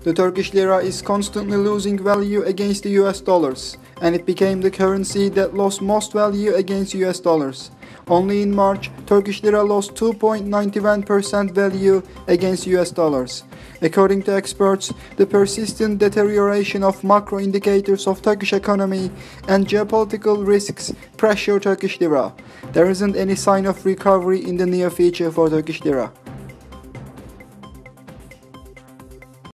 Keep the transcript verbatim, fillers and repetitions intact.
The Turkish lira is constantly losing value against the U S dollars, and it became the currency that lost most value against U S dollars. Only in March, Turkish lira lost two point nine one percent value against U S dollars. According to experts, the persistent deterioration of macro indicators of Turkish economy and geopolitical risks pressure Turkish lira. There isn't any sign of recovery in the near future for Turkish lira.